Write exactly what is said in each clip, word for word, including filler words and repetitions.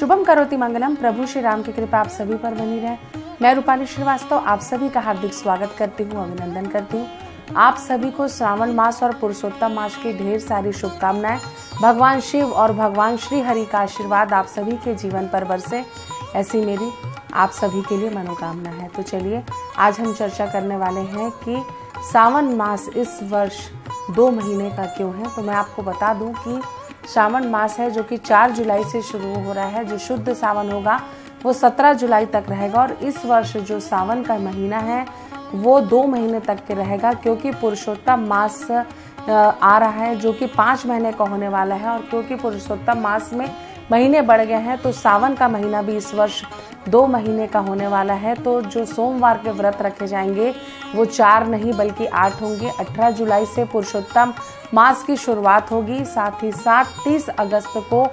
शुभम करोति मंगलम। प्रभु श्री राम की कृपा आप सभी पर बनी रहे। मैं रूपाली श्रीवास्तव आप सभी का हार्दिक स्वागत करती हूँ, अभिनंदन करती हूँ। आप सभी को श्रावण मास और पुरुषोत्तम मास की ढेर सारी शुभकामनाएं। भगवान शिव और भगवान श्री हरि का आशीर्वाद आप सभी के जीवन पर बरसे, ऐसी मेरी आप सभी के लिए मनोकामना है। तो चलिए आज हम चर्चा करने वाले हैं कि सावन मास इस वर्ष दो महीने का क्यों है। तो मैं आपको बता दूं कि श्रावण मास है जो कि चार जुलाई से शुरू हो रहा है। जो शुद्ध सावन होगा वो सत्रह जुलाई तक रहेगा और इस वर्ष जो सावन का महीना है वो दो महीने तक के रहेगा, क्योंकि पुरुषोत्तम मास आ रहा है जो कि पाँच महीने का होने वाला है। और क्योंकि पुरुषोत्तम मास में महीने बढ़ गए हैं तो सावन का महीना भी इस वर्ष दो महीने का होने वाला है। तो जो सोमवार के व्रत रखे जाएंगे वो चार नहीं बल्कि आठ होंगे। अठारह जुलाई से पुरुषोत्तम मास की शुरुआत होगी, साथ ही साथ तीस अगस्त को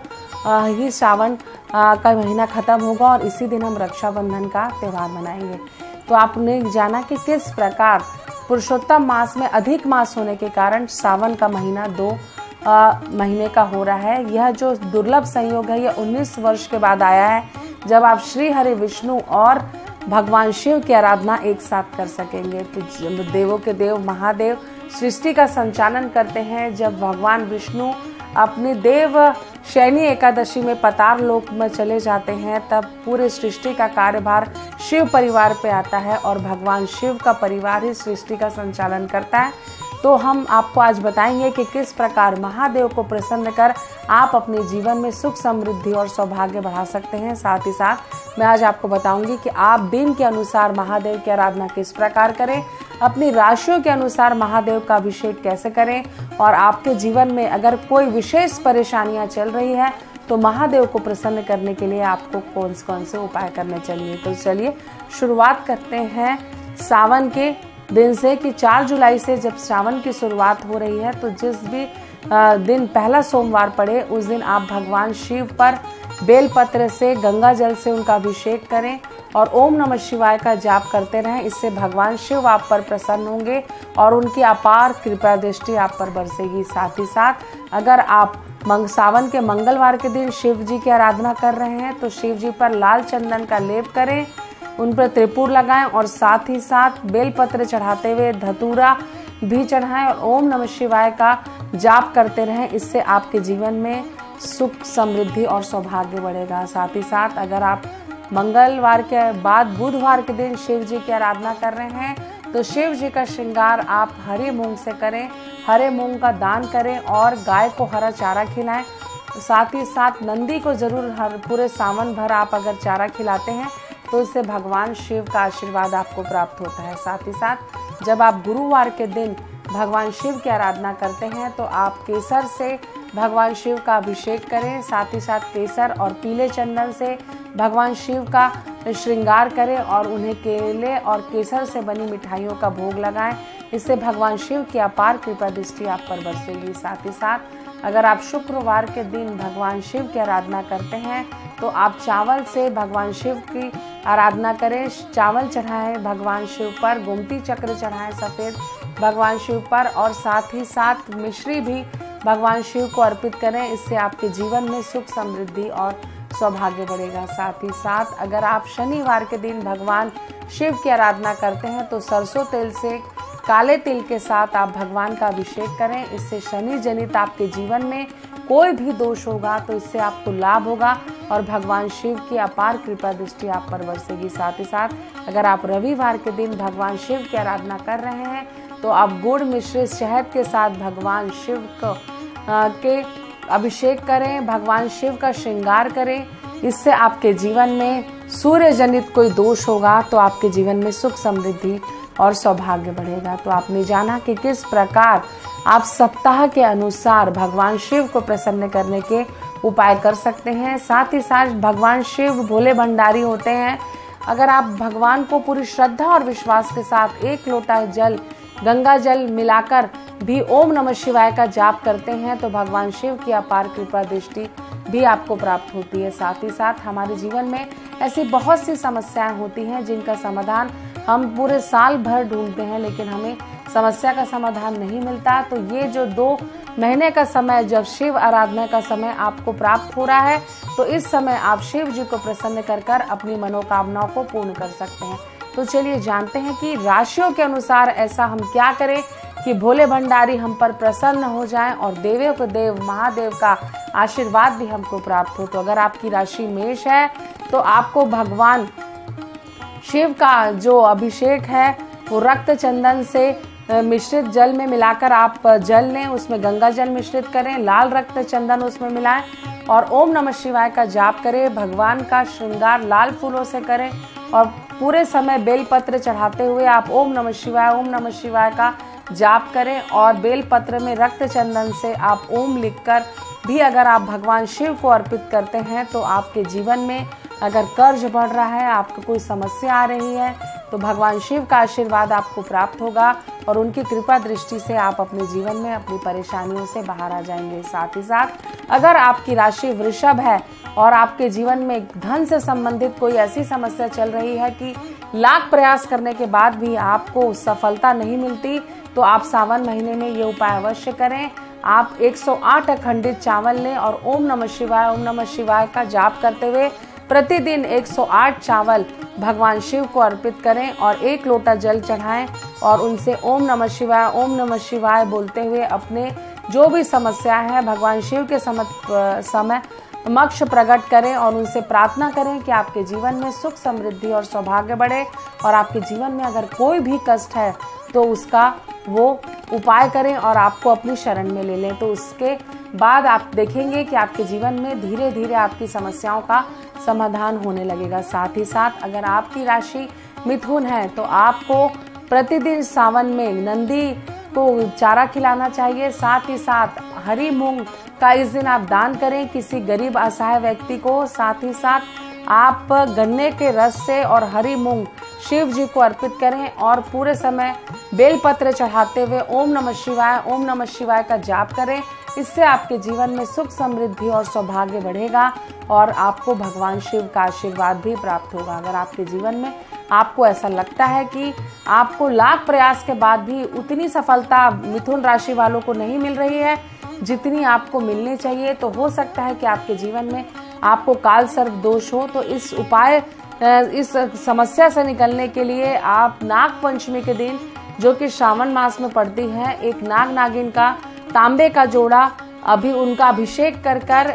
ही सावन का महीना खत्म होगा और इसी दिन हम रक्षाबंधन का त्यौहार मनाएंगे। तो आपने जाना कि किस प्रकार पुरुषोत्तम मास में अधिक मास होने के कारण सावन का महीना दो आ, महीने का हो रहा है। यह जो दुर्लभ संयोग है यह उन्नीस वर्ष के बाद आया है, जब आप श्री हरि विष्णु और भगवान शिव की आराधना एक साथ कर सकेंगे। तो देवों के देव महादेव सृष्टि का संचालन करते हैं। जब भगवान विष्णु अपनी देव शयनी एकादशी में पताल लोक में चले जाते हैं तब पूरे सृष्टि का कार्यभार शिव परिवार पे आता है और भगवान शिव का परिवार ही सृष्टि का संचालन करता है। तो हम आपको आज बताएंगे कि किस प्रकार महादेव को प्रसन्न कर आप अपने जीवन में सुख समृद्धि और सौभाग्य बढ़ा सकते हैं। साथ ही साथ मैं आज आपको बताऊंगी कि आप दिन के अनुसार महादेव की आराधना किस प्रकार करें, अपनी राशियों के अनुसार महादेव का अभिषेक कैसे करें, और आपके जीवन में अगर कोई विशेष परेशानियां चल रही है तो महादेव को प्रसन्न करने के लिए आपको कौन से कौन से उपाय करने चाहिए। तो चलिए शुरुआत करते हैं सावन के दिन से कि चार जुलाई से जब सावन की शुरुआत हो रही है तो जिस भी दिन पहला सोमवार पड़े उस दिन आप भगवान शिव पर बेलपत्र से गंगा जल से उनका अभिषेक करें और ओम नमः शिवाय का जाप करते रहें। इससे भगवान शिव आप पर प्रसन्न होंगे और उनकी अपार कृपा दृष्टि आप पर बरसेगी। साथ ही साथ अगर आप मंग सावन के मंगलवार के दिन शिव जी की आराधना कर रहे हैं तो शिव जी पर लाल चंदन का लेप करें, उन पर त्रिपुर लगाएं और साथ ही साथ बेलपत्र चढ़ाते हुए धतूरा भी चढ़ाएं और ओम नमः शिवाय का जाप करते रहें। इससे आपके जीवन में सुख समृद्धि और सौभाग्य बढ़ेगा। साथ ही साथ अगर आप मंगलवार के बाद बुधवार के दिन शिव जी की आराधना कर रहे हैं तो शिव जी का श्रृंगार आप हरे मूंग से करें, हरे मूंग का दान करें और गाय को हरा चारा खिलाएं। साथ ही साथ नंदी को जरूर हर पूरे सावन भर आप अगर चारा खिलाते हैं तो इससे भगवान शिव का आशीर्वाद आपको प्राप्त होता है। साथ ही साथ जब आप गुरुवार के दिन भगवान शिव की आराधना करते हैं तो आप केसर से भगवान शिव का अभिषेक करें। साथ ही साथ केसर और पीले चंदन से भगवान शिव का श्रृंगार करें और उन्हें केले और केसर से बनी मिठाइयों का भोग लगाएं। इससे भगवान शिव की अपार कृपा दृष्टि आप पर बरसेगी। साथ ही साथ अगर आप शुक्रवार के दिन भगवान शिव की आराधना करते हैं तो आप चावल से भगवान शिव की आराधना करें। चावल चढ़ाएं भगवान शिव पर, गोमती चक्र चढ़ाएं सफ़ेद भगवान शिव पर और साथ ही साथ मिश्री भी भगवान शिव को अर्पित करें। इससे आपके जीवन में सुख समृद्धि और सौभाग्य बढ़ेगा। साथ ही साथ अगर आप शनिवार के दिन भगवान शिव की आराधना करते हैं तो सरसों तेल से काले तिल के साथ आप भगवान का अभिषेक करें। इससे शनि जनित आपके जीवन में कोई भी दोष होगा तो इससे आपको लाभ होगा और भगवान शिव की अपार कृपा दृष्टि आप पर बरसेगी। साथ ही साथ अगर आप रविवार के दिन भगवान शिव की आराधना कर रहे हैं तो आप गुड़ मिश्रित शहद के साथ भगवान शिव को के अभिषेक करें, भगवान शिव का श्रृंगार करें। इससे आपके जीवन में सूर्य जनित कोई दोष होगा तो आपके जीवन में सुख समृद्धि और सौभाग्य बढ़ेगा। तो आपने जाना कि किस प्रकार आप सप्ताह के अनुसार भगवान शिव को प्रसन्न करने के उपाय कर सकते हैं। साथ ही साथ भगवान शिव भोले भंडारी होते हैं। अगर आप भगवान को पूरी श्रद्धा और विश्वास के साथ एक लोटा जल गंगा जल मिलाकर भी ओम नमः शिवाय का जाप करते हैं तो भगवान शिव की अपार कृपा दृष्टि भी आपको प्राप्त होती है। साथ ही साथ हमारे जीवन में ऐसी बहुत सी समस्याएं होती हैं जिनका समाधान हम पूरे साल भर ढूंढते हैं लेकिन हमें समस्या का समाधान नहीं मिलता, तो ये जो दो महीने का समय जब शिव आराधना का समय आपको प्राप्त हो रहा है, तो इस समय आप शिव जी को प्रसन्न कर कर अपनी मनोकामनाओं को पूर्ण कर सकते हैं। तो चलिए जानते हैं कि राशियों के अनुसार ऐसा हम क्या करें कि भोले भंडारी हम पर प्रसन्न हो जाएं और देवों के देव महादेव का आशीर्वाद भी हमको प्राप्त हो। तो अगर आपकी राशि मेष है तो आपको भगवान शिव का जो अभिषेक है वो रक्त चंदन से मिश्रित जल में मिलाकर आप जल लें, उसमें गंगा जल मिश्रित करें, लाल रक्त चंदन उसमें मिलाएं और ओम नमः शिवाय का जाप करें। भगवान का श्रृंगार लाल फूलों से करें और पूरे समय बेलपत्र चढ़ाते हुए आप ओम नमः शिवाय ओम नमः शिवाय का जाप करें और बेलपत्र में रक्त चंदन से आप ओम लिखकर भी अगर आप भगवान शिव को अर्पित करते हैं तो आपके जीवन में अगर कर्ज बढ़ रहा है, आपको कोई समस्या आ रही है, तो भगवान शिव का आशीर्वाद आपको प्राप्त होगा और उनकी कृपा दृष्टि से आप अपने जीवन में अपनी परेशानियों से बाहर आ जाएंगे। साथ ही साथ अगर आपकी राशि वृषभ है और आपके जीवन में धन से संबंधित कोई ऐसी समस्या चल रही है कि लाख प्रयास करने के बाद भी आपको सफलता नहीं मिलती, तो आप सावन महीने में ये उपाय अवश्य करें। आप एक सौ आठ अखंडित चावल लें और ओम नमः शिवाय ओम नमः शिवाय का जाप करते हुए प्रतिदिन एक सौ आठ चावल भगवान शिव को अर्पित करें और एक लोटा जल चढ़ाएं और उनसे ओम नमः शिवाय ओम नमः शिवाय बोलते हुए अपने जो भी समस्या है भगवान शिव के समय समक्ष प्रकट करें और उनसे प्रार्थना करें कि आपके जीवन में सुख समृद्धि और सौभाग्य बढ़े और आपके जीवन में अगर कोई भी कष्ट है तो उसका वो उपाय करें और आपको अपनी शरण में ले लें। तो उसके बाद आप देखेंगे कि आपके जीवन में धीरे धीरे आपकी समस्याओं का समाधान होने लगेगा। साथ ही साथ अगर आपकी राशि मिथुन है तो आपको प्रतिदिन सावन में नंदी को चारा खिलाना चाहिए। साथ ही साथ हरी मूंग का इस दिन आप दान करें किसी गरीब असहाय व्यक्ति को। साथ ही साथ आप गन्ने के रस से और हरी मूंग शिव जी को अर्पित करें और पूरे समय बेलपत्र चढ़ाते हुए ओम नमः शिवाय ओम नमः शिवाय का जाप करें। इससे आपके जीवन में सुख समृद्धि और सौभाग्य बढ़ेगा और आपको भगवान शिव का आशीर्वाद भी प्राप्त होगा। अगर आपके जीवन में आपको ऐसा लगता है कि आपको लाख प्रयास के बाद भी उतनी सफलता मिथुन राशि वालों को नहीं मिल रही है जितनी आपको मिलनी चाहिए, तो हो सकता है कि आपके जीवन में आपको काल सर्प दोष हो। तो इस उपाय इस समस्या से निकलने के लिए आप नाग पंचमी के दिन जो कि श्रावण मास में पड़ती है, एक नाग नागिन का तांबे का जोड़ा अभी उनका अभिषेक कर कर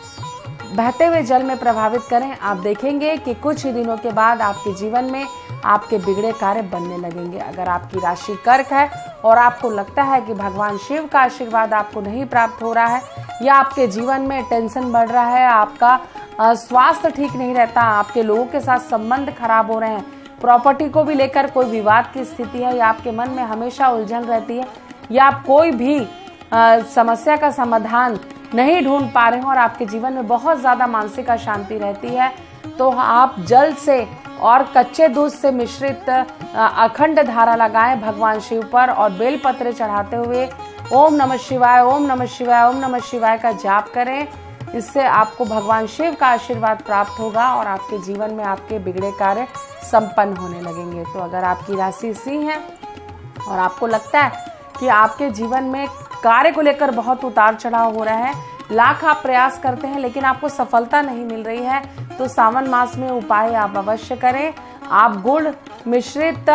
बहते हुए जल में प्रभावित करें। आप देखेंगे कि कुछ ही दिनों के बाद आपके जीवन में आपके बिगड़े कार्य बनने लगेंगे। अगर आपकी राशि कर्क है और आपको लगता है कि भगवान शिव का आशीर्वाद आपको नहीं प्राप्त हो रहा है या आपके जीवन में टेंशन बढ़ रहा है, आपका स्वास्थ्य ठीक नहीं रहता, आपके लोगों के साथ संबंध खराब हो रहे हैं, प्रॉपर्टी को भी लेकर कोई विवाद की स्थिति है या आपके मन में हमेशा उलझन रहती है या आप कोई भी आ, समस्या का समाधान नहीं ढूंढ पा रहे हो और आपके जीवन में बहुत ज्यादा मानसिक अशांति रहती है, तो आप जल से और कच्चे दूध से मिश्रित अखंड धारा लगाएं भगवान शिव पर और बेलपत्र चढ़ाते हुए ओम नमः शिवाय ओम नमः शिवाय ओम नमः शिवाय का जाप करें। इससे आपको भगवान शिव का आशीर्वाद प्राप्त होगा और आपके जीवन में आपके बिगड़े कार्य संपन्न होने लगेंगे। तो अगर आपकी राशि सिंह है और आपको लगता है कि आपके जीवन में कार्य को लेकर बहुत उतार चढ़ाव हो रहा है, लाख आप प्रयास करते हैं लेकिन आपको सफलता नहीं मिल रही है, तो सावन मास में उपाय आप अवश्य करें। आप गुड़ मिश्रित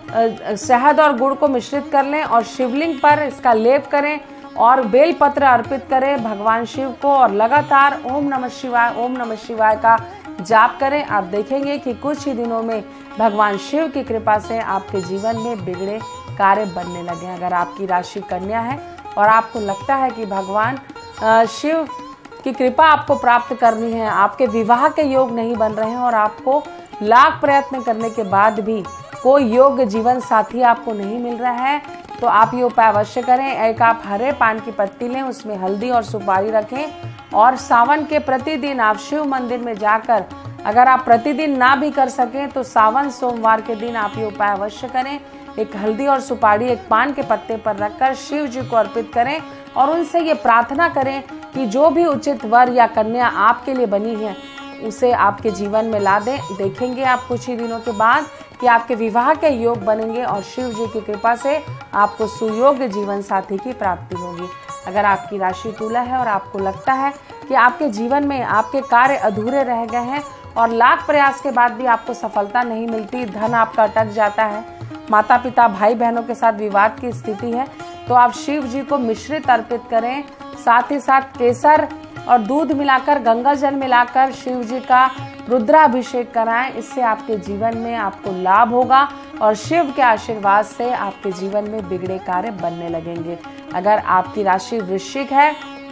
शहद और गुड़ को मिश्रित कर लें और शिवलिंग पर इसका लेप करें और बेलपत्र अर्पित करें भगवान शिव को और लगातार ओम नमः शिवाय ओम नमः शिवाय का जाप करें। आप देखेंगे कि कुछ ही दिनों में भगवान शिव की कृपा से आपके जीवन में बिगड़े कार्य बनने लगे। अगर आपकी राशि कन्या है और आपको लगता है कि भगवान शिव की कृपा आपको प्राप्त करनी है, आपके विवाह के योग नहीं बन रहे हैं और आपको लाख प्रयत्न करने के बाद भी कोई योग्य जीवन साथी आपको नहीं मिल रहा है, तो आप ये उपाय अवश्य करें। एक आप हरे पान की पत्ती लें, उसमें हल्दी और सुपारी रखें और सावन के प्रतिदिन आप शिव मंदिर में जाकर, अगर आप प्रतिदिन ना भी कर सकें तो सावन सोमवार के दिन आप ये उपाय अवश्य करें। एक हल्दी और सुपारी एक पान के पत्ते पर रखकर शिव जी को अर्पित करें और उनसे ये प्रार्थना करें कि जो भी उचित वर या कन्या आपके लिए बनी है उसे आपके जीवन में ला दें। देखेंगे आप कुछ ही दिनों के बाद कि आपके विवाह के योग बनेंगे और शिव जी की कृपा से आपको सुयोग्य जीवन साथी की प्राप्ति होगी। अगर आपकी राशि तुला है और आपको लगता है कि आपके जीवन में आपके कार्य अधूरे रह गए हैं और लाख प्रयास के बाद भी आपको सफलता नहीं मिलती, धन आपका अटक जाता है, माता पिता भाई बहनों के साथ विवाद की स्थिति है, तो आप शिव जी को मिश्रित अर्पित करें। साथ ही साथ केसर और दूध मिलाकर, गंगा जल मिलाकर शिव जी का रुद्राभिषेक कराएं। इससे आपके जीवन में आपको लाभ होगा और शिव के आशीर्वाद से आपके जीवन में बिगड़े कार्य बनने लगेंगे। अगर आपकी राशि वृश्चिक है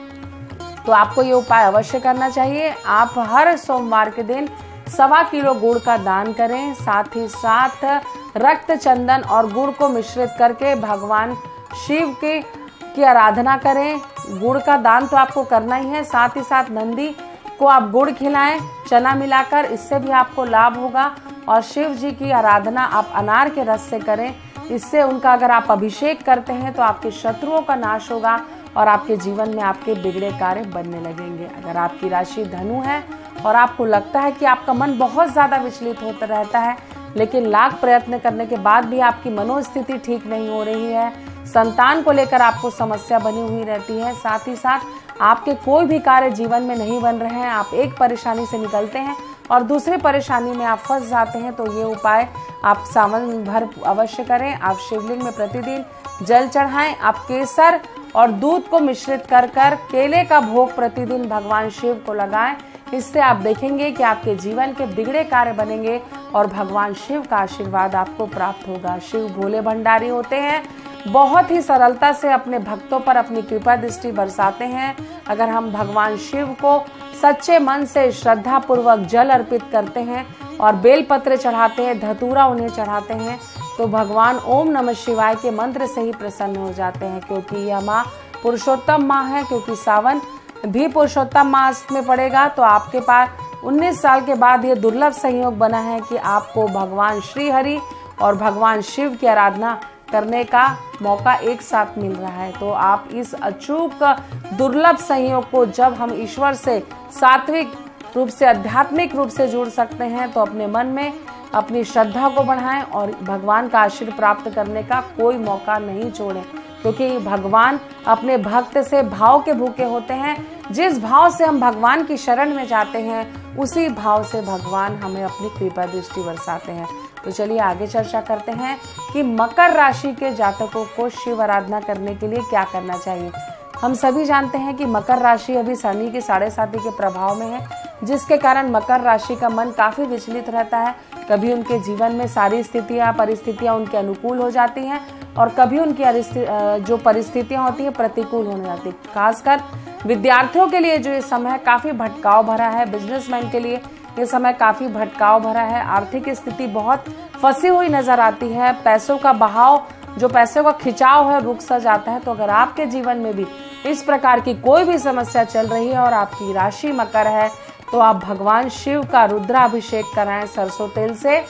तो आपको ये उपाय अवश्य करना चाहिए। आप हर सोमवार के दिन सवा किलो गुड़ का दान करें। साथ ही साथ रक्त चंदन और गुड़ को मिश्रित करके भगवान शिव के की आराधना करें। गुड़ का दान तो आपको करना ही है, साथ ही साथ नंदी को आप गुड़ खिलाएं चना मिलाकर, इससे भी आपको लाभ होगा। और शिव जी की आराधना आप अनार के रस से करें, इससे उनका अगर आप अभिषेक करते हैं तो आपके शत्रुओं का नाश होगा और आपके जीवन में आपके बिगड़े कार्य बनने लगेंगे। अगर आपकी राशि धनु है और आपको लगता है कि आपका मन बहुत ज्यादा विचलित होता रहता है, लेकिन लाख प्रयत्न करने के बाद भी आपकी मनोस्थिति ठीक नहीं हो रही है, संतान को लेकर आपको समस्या बनी हुई रहती है, साथ ही साथ आपके कोई भी कार्य जीवन में नहीं बन रहे हैं, आप एक परेशानी से निकलते हैं और दूसरी परेशानी में आप फंस जाते हैं, तो ये उपाय आप सावन भर अवश्य करें। आप शिवलिंग में प्रतिदिन जल चढ़ाएं। आप केसर और दूध को मिश्रित कर कर केले का भोग प्रतिदिन भगवान शिव को लगाएं। इससे आप देखेंगे कि आपके जीवन के बिगड़े कार्य बनेंगे और भगवान शिव का आशीर्वाद आपको प्राप्त होगा। शिव भोले भंडारी होते हैं, बहुत ही सरलता से अपने भक्तों पर अपनी कृपा दृष्टि बरसाते हैं। अगर हम भगवान शिव को सच्चे मन से श्रद्धा पूर्वक जल अर्पित करते हैं और बेलपत्र चढ़ाते हैं, धतूरा उन्हें चढ़ाते हैं, तो भगवान ओम नमः शिवाय के मंत्र से ही प्रसन्न हो जाते हैं। क्योंकि यह माह पुरुषोत्तम माह है, क्योंकि सावन भी पुरुषोत्तम मास में पड़ेगा, तो आपके पास उन्नीस साल के बाद ये दुर्लभ संयोग बना है कि आपको भगवान श्री हरि और भगवान शिव की आराधना करने का मौका एक साथ मिल रहा है। तो आप इस अचूक दुर्लभ संयोग को, जब हम ईश्वर से सात्विक रूप से आध्यात्मिक रूप से जुड़ सकते हैं, तो अपने मन में अपनी श्रद्धा को बढ़ाएं और भगवान का आशीर्वाद प्राप्त करने का कोई मौका नहीं छोड़ें, क्योंकि भगवान अपने भक्त से भाव के भूखे होते हैं। जिस भाव से हम भगवान की शरण में जाते हैं, उसी भाव से भगवान हमें अपनी कृपा दृष्टि बरसाते हैं। तो चलिए आगे चर्चा करते हैं कि मकर राशि के जातकों को शिव आराधना करने के लिए क्या करना चाहिए। हम सभी जानते हैं कि मकर राशि अभी शनि के साढ़े साथी के प्रभाव में है, जिसके कारण मकर राशि का मन काफी विचलित रहता है। कभी उनके जीवन में सारी स्थितियां परिस्थितियां उनके अनुकूल हो जाती हैं और कभी उनकी जो परिस्थितियां होती हैं प्रतिकूल होने जाती है। खासकर विद्यार्थियों के लिए जो ये समय काफी भटकाव भरा है, बिजनेसमैन के लिए ये समय काफी भटकाव भरा है। आर्थिक स्थिति बहुत फंसी हुई नजर आती है, पैसों का बहाव, जो पैसों का खिंचाव है, रुक सा जाता है। तो अगर आपके जीवन में भी इस प्रकार की कोई भी समस्या चल रही है और आपकी राशि मकर है, तो आप भगवान शिव का रुद्राभिषेक कराएं सरसों तेल से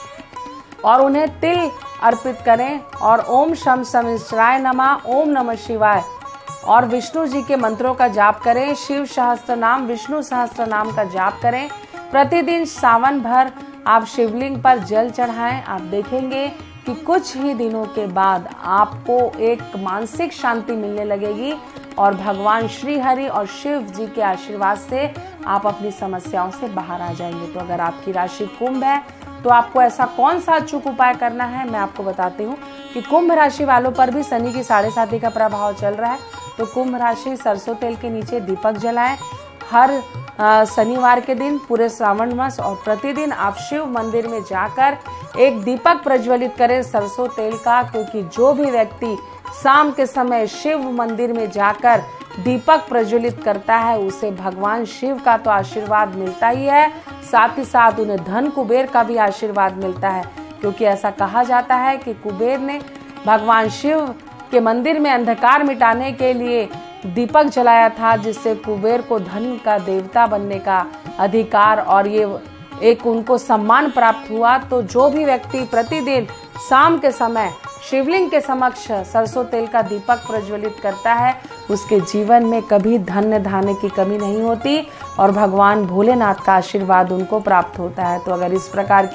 और उन्हें तिल अर्पित करें और ओम शम शनिश्चराय नमः, ओम नमः शिवाय और विष्णु जी के मंत्रों का जाप करें। शिव सहस्त्र नाम, विष्णु सहस्त्र नाम का जाप करें। प्रतिदिन सावन भर आप शिवलिंग पर जल चढ़ाएं। आप देखेंगे कि कुछ ही दिनों के बाद आपको एक मानसिक शांति मिलने लगेगी और भगवान श्री हरि और शिव जी के आशीर्वाद से आप अपनी समस्याओं से बाहर आ जाएंगे। तो अगर आपकी राशि कुंभ है तो आपको ऐसा कौन सा अचूक उपाय करना है, मैं आपको बताती हूँ कि कुंभ राशि वालों पर भी शनि की साढ़े साथी का प्रभाव चल रहा है। तो कुंभ राशि सरसों तेल के नीचे दीपक जलाएं हर शनिवार के दिन पूरे श्रावण मास, और प्रतिदिन आप शिव मंदिर में जाकर एक दीपक प्रज्वलित करें सरसों तेल का, क्योंकि जो भी व्यक्ति शाम के समय शिव मंदिर में जाकर दीपक प्रज्वलित करता है उसे भगवान शिव का तो आशीर्वाद मिलता ही है, साथ ही साथ उन्हें धन कुबेर का भी आशीर्वाद मिलता है। क्योंकि ऐसा कहा जाता है कि कुबेर ने भगवान शिव के मंदिर में अंधकार मिटाने के लिए दीपक जलाया था, जिससे कुबेर को धन का देवता बनने का अधिकार और ये एक उनको सम्मान प्राप्त हुआ। तो जो भी व्यक्ति प्रतिदिन शाम के समय शिवलिंग के समक्ष सरसों तेल का दीपक प्रज्वलित करता है, उसके जीवन में कभी धन्य धान्य की कमी नहीं होती और भगवान भोलेनाथ का आशीर्वाद उनको प्राप्त होता है। तो अगर इस प्रकार की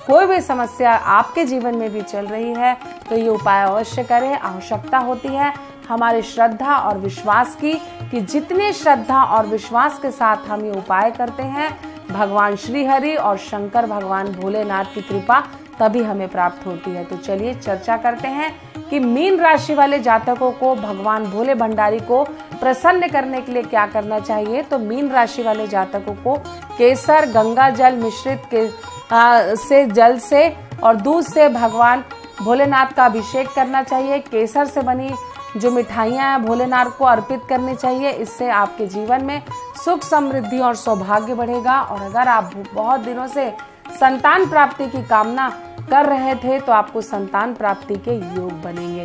कोई भी समस्या आपके जीवन में भी चल रही है तो ये उपाय अवश्य करें। आवश्यकता होती है हमारी श्रद्धा और विश्वास की, कि जितनी श्रद्धा और विश्वास के साथ हम ये उपाय करते हैं, भगवान श्री हरि और शंकर भगवान भोलेनाथ की कृपा तभी हमें प्राप्त होती है। तो चलिए चर्चा करते हैं कि मीन राशि वाले जातकों को भगवान भोले भंडारी को प्रसन्न करने के लिए क्या करना चाहिए। तो मीन राशि वाले जातकों को केसर, गंगा जल मिश्रित के आ, से जल से और दूध से भगवान भोलेनाथ का अभिषेक करना चाहिए। केसर से बनी जो मिठाइयाँ हैं भोलेनाथ को अर्पित करनी चाहिए। इससे आपके जीवन में सुख, समृद्धि और सौभाग्य बढ़ेगा। और अगर आप बहुत दिनों से संतान प्राप्ति की कामना कर रहे थे तो आपको संतान प्राप्ति के योग बनेंगे।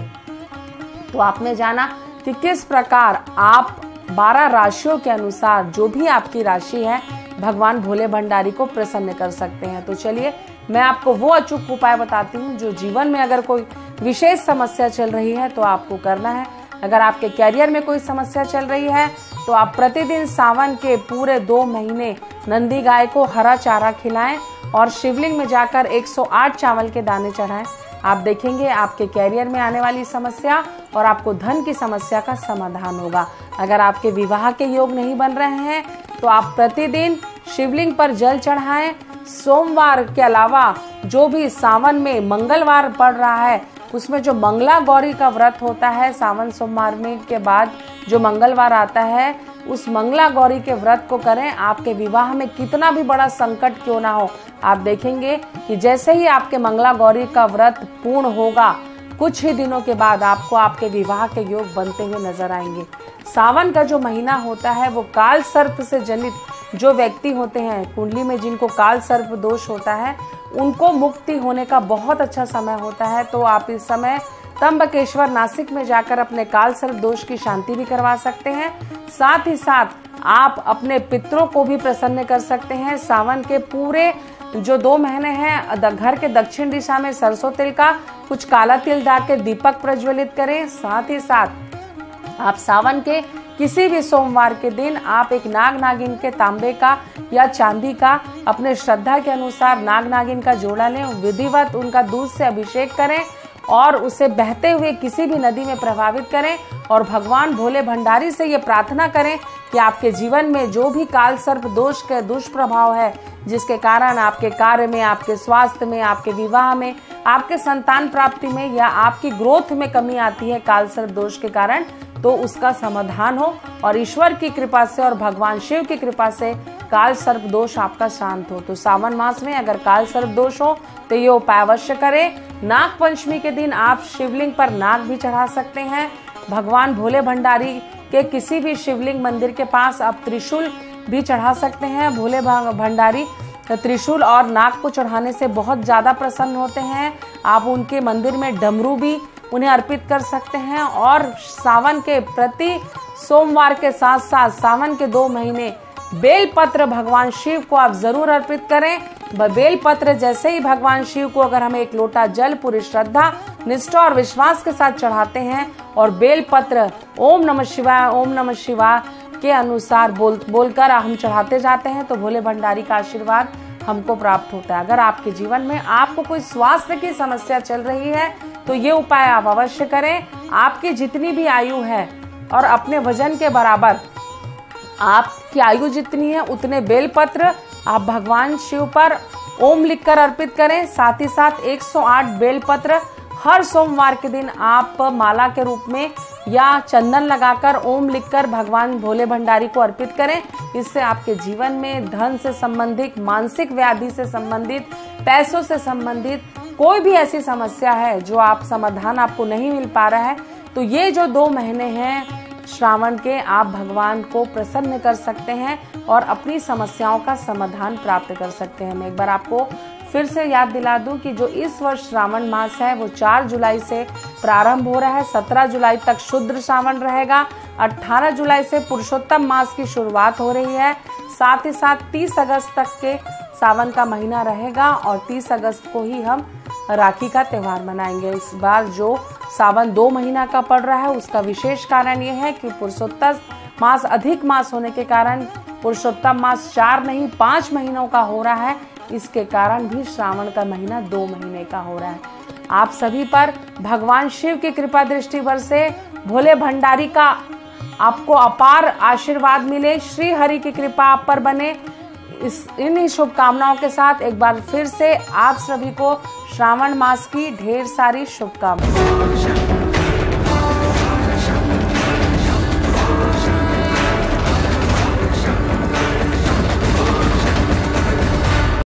तो आपने जाना कि किस प्रकार आप बारह राशियों के अनुसार जो भी आपकी राशि है भगवान भोले भंडारी को प्रसन्न कर सकते हैं। तो चलिए मैं आपको वो अचूक उपाय बताती हूँ जो जीवन में अगर कोई विशेष समस्या चल रही है तो आपको करना है। अगर आपके कैरियर में कोई समस्या चल रही है तो आप प्रतिदिन सावन के पूरे दो महीने नंदी गाय को हरा चारा खिलाएं और शिवलिंग में जाकर एक सौ आठ चावल के दाने चढ़ाएं। आप देखेंगे आपके कैरियर में आने वाली समस्या और आपको धन की समस्या का समाधान होगा। अगर आपके विवाह के योग नहीं बन रहे हैं तो आप प्रतिदिन शिवलिंग पर जल चढ़ाएं। सोमवार के अलावा जो भी सावन में मंगलवार पड़ रहा है उसमें जो मंगला गौरी का व्रत होता है, सावन सोमवार में के बाद जो मंगलवार आता है उस मंगला गौरी के व्रत को करें। आपके विवाह में कितना भी बड़ा संकट क्यों ना हो, आप देखेंगे कि जैसे ही आपके मंगला गौरी का व्रत पूर्ण होगा कुछ ही दिनों के बाद आपको आपके विवाह के योग बनते हुए नजर आएंगे। सावन का जो महीना होता है वो काल सर्प से जनित जो व्यक्ति होते हैं, कुंडली में जिनको काल सर्प दोष होता है, उनको मुक्ति होने का बहुत अच्छा समय होता है। तो आप इस समय त्र्यंबकेश्वर नासिक में जाकर अपने काल सर्प दोष की शांति भी करवा सकते हैं। साथ ही साथ आप अपने पितरों को भी प्रसन्न कर सकते हैं। सावन के पूरे जो दो महीने हैं घर के दक्षिण दिशा में सरसों तेल का कुछ काला तिल डालकर दीपक प्रज्वलित करें। साथ ही साथ आप सावन के किसी भी सोमवार के दिन आप एक नाग नागिन के तांबे का या चांदी का अपने श्रद्धा के अनुसार नाग नागिन का जोड़ा लें, विधिवत उनका दूध से अभिषेक करें और उसे बहते हुए किसी भी नदी में प्रभावित करें और भगवान भोले भंडारी से ये प्रार्थना करें कि आपके जीवन में जो भी काल सर्प दोष के दुष्प्रभाव है जिसके कारण आपके कार्य में, आपके स्वास्थ्य में, आपके विवाह में, आपके संतान प्राप्ति में या आपकी ग्रोथ में कमी आती है काल सर्प दोष के कारण, तो उसका समाधान हो और ईश्वर की कृपा से और भगवान शिव की कृपा से काल सर्प दोष आपका शांत हो। तो सावन मास में अगर काल सर्प दोष हो तो ये उपाय अवश्य करें। नाग पंचमी के दिन आप शिवलिंग पर नाग भी चढ़ा सकते हैं। भगवान भोले भंडारी के किसी भी शिवलिंग मंदिर के पास आप त्रिशूल भी चढ़ा सकते हैं। भोले भंडारी त्रिशूल और नाग को चढ़ाने से बहुत ज्यादा प्रसन्न होते हैं। आप उनके मंदिर में डमरू भी उन्हें अर्पित कर सकते हैं। और सावन के प्रति सोमवार के साथ साथ सावन के दो महीने बेलपत्र भगवान शिव को आप जरूर अर्पित करें। बेलपत्र जैसे ही भगवान शिव को अगर हम एक लोटा जल पूरी श्रद्धा, निष्ठा और विश्वास के साथ चढ़ाते हैं और बेलपत्र ओम नमः शिवाय ओम नमः शिवाय के अनुसार बोल बोलकर हम चढ़ाते जाते हैं तो भोले भंडारी का आशीर्वाद हमको प्राप्त होता है। अगर आपके जीवन में आपको कोई स्वास्थ्य की समस्या चल रही है तो ये उपाय आप अवश्य करें। आपकी जितनी भी आयु है और अपने वजन के बराबर आपकी आयु जितनी है उतने बेलपत्र आप भगवान शिव पर ओम लिखकर अर्पित करें। साथ ही साथ एक सौ आठ बेलपत्र हर सोमवार के दिन आप माला के रूप में या चंदन लगाकर ओम लिखकर भगवान भोले भंडारी को अर्पित करें। इससे आपके जीवन में धन से संबंधित, मानसिक व्याधि से संबंधित, पैसों से संबंधित कोई भी ऐसी समस्या है जो आप समाधान आपको नहीं मिल पा रहा है तो ये जो दो महीने हैं श्रावण के आप भगवान को प्रसन्न कर सकते हैं और अपनी समस्याओं का समाधान प्राप्त कर सकते हैं। मैं एक बार आपको फिर से याद दिला दूं कि जो इस वर्ष श्रावण मास है वो चार जुलाई से प्रारंभ हो रहा है। सत्रह जुलाई तक शुद्ध श्रावण रहेगा। अठारह जुलाई से पुरुषोत्तम मास की शुरुआत हो रही है। साथ ही साथ तीस अगस्त तक के सावन का महीना रहेगा और तीस अगस्त को ही हम राखी का त्योहार मनाएंगे। इस बार जो सावन दो महीना का पड़ रहा है उसका विशेष कारण ये है कि पुरुषोत्तम मास अधिक मास होने के कारण पुरुषोत्तम मास चार नहीं पांच महीनों का हो रहा है। इसके कारण भी श्रावण का महीना दो महीने का हो रहा है। आप सभी पर भगवान शिव की कृपा दृष्टि बरसे, भोले भंडारी का आपको अपार आशीर्वाद मिले, श्री हरि की कृपा आप पर बने। इस इन शुभकामनाओं के साथ एक बार फिर से आप सभी को श्रावण मास की ढेर सारी शुभकामनाएं।